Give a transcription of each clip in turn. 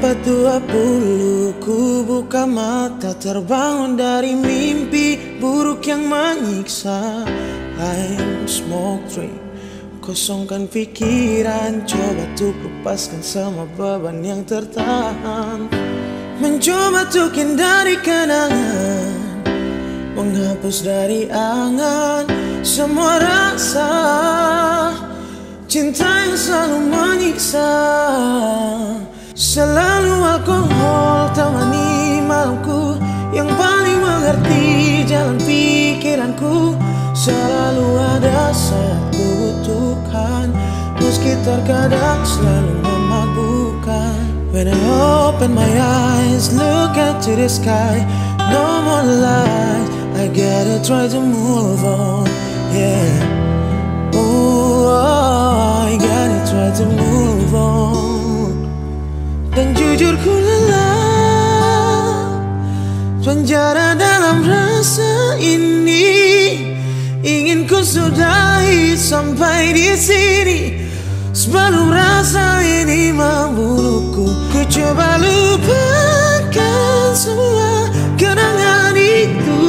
4:20 ku buka mata, terbangun dari mimpi buruk yang menyiksa. I'm smoke drink, kosongkan pikiran, coba untuk lepaskan semua beban yang tertahan. Mencoba untuk hindari kenangan, menghapus dari angan semua rasa cinta yang selalu menyiksa. Selalu alkohol temani malamku, yang paling mengerti jalan pikiranku. Selalu ada saat ku butuhkan, meski terkadang selalu memabukkan. When I open my eyes, look into the sky, no more lies, I gotta try to move on, yeah. Oh, I gotta try to move on. Dan jujur ku lelah, penjara dalam rasa ini. Ingin ku sudahi sampai di sini, sebelum rasa ini membunuhku. Ku coba lupakan semua kenangan itu.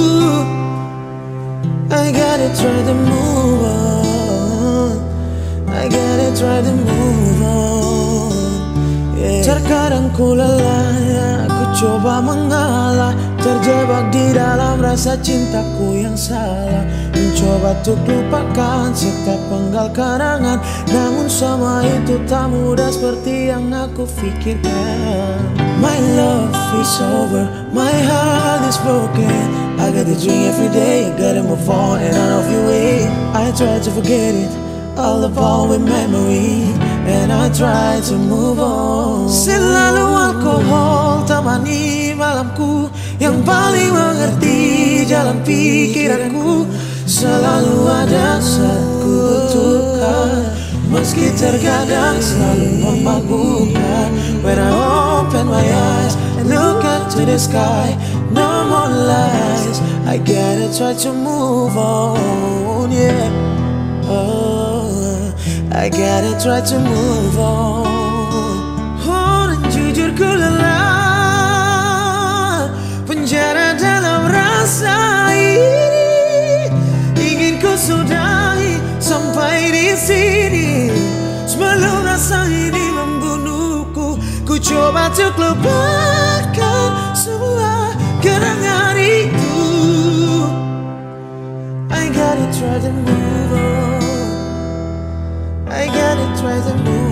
I gotta try to move on, I gotta try to move on, yeah. Terkadang ku lelah, aku coba mengalah, terjebak di dalam rasa cintaku yang salah. Mencoba untuk lupakan setiap penggal kenangan, namun semua itu tak mudah seperti yang aku pikirkan. My love is over, my heart is broken, I gotta drink every day, gotta move on and out of your way. I try to forget it, all about with memory, and I try to move on. Selalu alkohol temani malamku, yang paling mengerti jalan pikiranku. Selalu ada saat ku butuhkan, meski terkadang selalu memabukkan. When I open my eyes and look into the sky, no more lies, I gotta try to move on, yeah. Oh, I gotta try to move on. Oh, dan jujur ku lelah, penjara dalam rasa ini. Ingin ku sudahi sampai di sini, sebelum rasa ini membunuhku. Ku coba untuk lupakan semua kenangan itu. I gotta try to move on, I gotta try to move on.